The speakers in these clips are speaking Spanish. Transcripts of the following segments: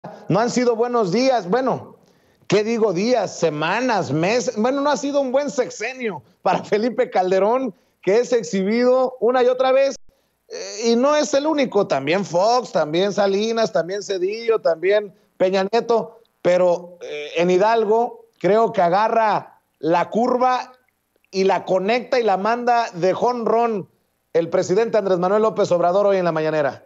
No han sido buenos días, bueno, ¿qué digo días, semanas, meses? Bueno, no ha sido un buen sexenio para Felipe Calderón, que es exhibido una y otra vez, y no es el único, también Fox, también Salinas, también Cedillo, también Peña Nieto, pero en Hidalgo creo que agarra la curva y la conecta y la manda de jonrón el presidente Andrés Manuel López Obrador hoy en la mañanera.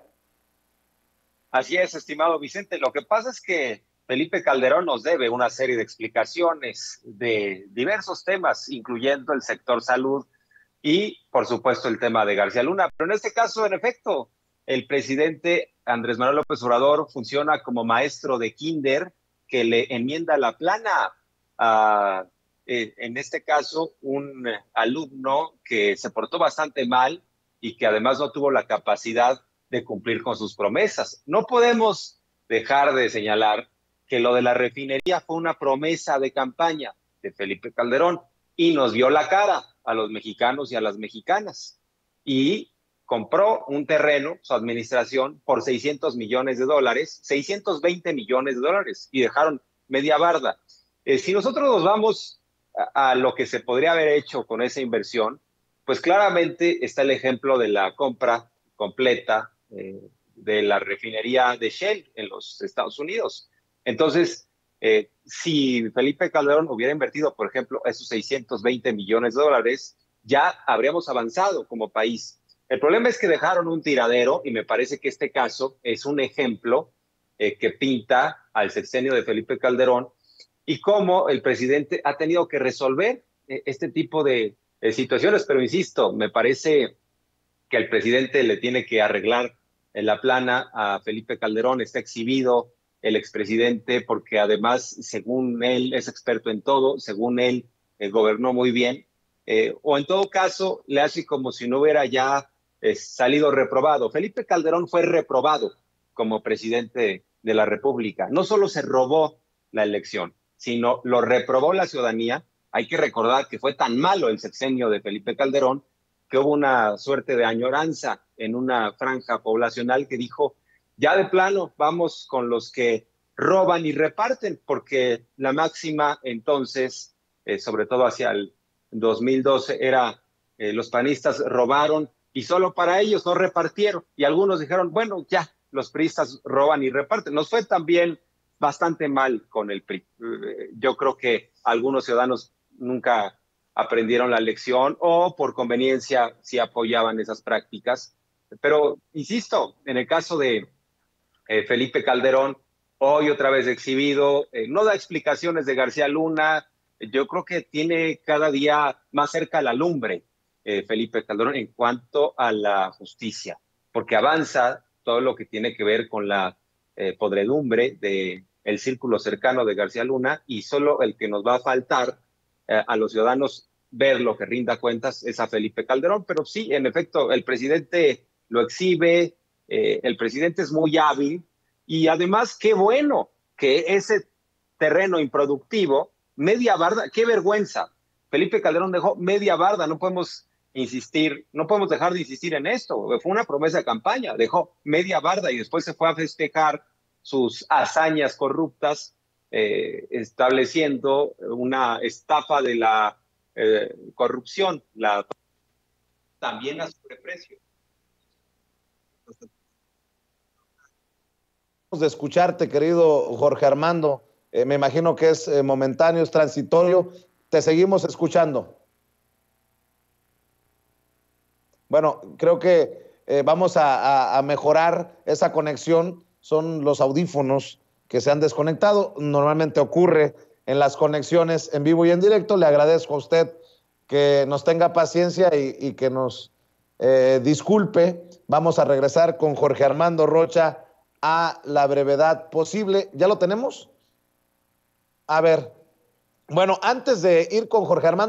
Así es, estimado Vicente. Lo que pasa es que Felipe Calderón nos debe una serie de explicaciones de diversos temas, incluyendo el sector salud y, por supuesto, el tema de García Luna. Pero en este caso, en efecto, el presidente Andrés Manuel López Obrador funciona como maestro de kinder que le enmienda la plana a, en este caso, un alumno que se portó bastante mal y que además no tuvo la capacidad de cumplir con sus promesas. No podemos dejar de señalar que lo de la refinería fue una promesa de campaña de Felipe Calderón y nos vio la cara a los mexicanos y a las mexicanas. Y compró un terreno, su administración, por $600 millones, 620 millones de dólares, y dejaron media barda. Si nosotros nos vamos a lo que se podría haber hecho con esa inversión, pues claramente está el ejemplo de la compra completa de la refinería de Shell en los Estados Unidos. Entonces, si Felipe Calderón hubiera invertido, por ejemplo, esos 620 millones de dólares, ya habríamos avanzado como país. El problema es que dejaron un tiradero y me parece que este caso es un ejemplo que pinta al sexenio de Felipe Calderón y cómo el presidente ha tenido que resolver este tipo de situaciones. Pero insisto, me parece que el presidente le tiene que arreglar en la plana a Felipe Calderón. Está exhibido el expresidente porque además, según él, es experto en todo, según él, gobernó muy bien, o en todo caso, le hace como si no hubiera ya salido reprobado. Felipe Calderón fue reprobado como presidente de la República. No solo se robó la elección, sino lo reprobó la ciudadanía. Hay que recordar que fue tan malo el sexenio de Felipe Calderón que hubo una suerte de añoranza en una franja poblacional que dijo, ya de plano, vamos con los que roban y reparten, porque la máxima entonces, sobre todo hacia el 2012, era los panistas robaron y solo para ellos no repartieron. Y algunos dijeron, bueno, ya, los priistas roban y reparten. Nos fue también bastante mal con el PRI. Yo creo que algunos ciudadanos nunca aprendieron la lección o por conveniencia sí apoyaban esas prácticas. Pero, insisto, en el caso de Felipe Calderón, hoy otra vez exhibido, no da explicaciones de García Luna, yo creo que tiene cada día más cerca la lumbre Felipe Calderón en cuanto a la justicia, porque avanza todo lo que tiene que ver con la podredumbre del círculo cercano de García Luna y solo el que nos va a faltar a los ciudadanos ver lo que rinda cuentas es a Felipe Calderón, pero sí, en efecto, el presidente lo exhibe, el presidente es muy hábil y además qué bueno que ese terreno improductivo, media barda, qué vergüenza. Felipe Calderón dejó media barda, no podemos insistir, no podemos dejar de insistir en esto, fue una promesa de campaña, dejó media barda y después se fue a festejar sus hazañas corruptas estableciendo una estafa de la corrupción, también a sobreprecio. De escucharte, querido Jorge Armando. Me imagino que es momentáneo, es transitorio. Te seguimos escuchando. Bueno, creo que vamos a mejorar esa conexión. Son los audífonos que se han desconectado. Normalmente ocurre en las conexiones en vivo y en directo. Le agradezco a usted que nos tenga paciencia y que nos disculpe. Vamos a regresar con Jorge Armando Rocha a la brevedad posible. ¿Ya lo tenemos? A ver, bueno, antes de ir con Jorge Armando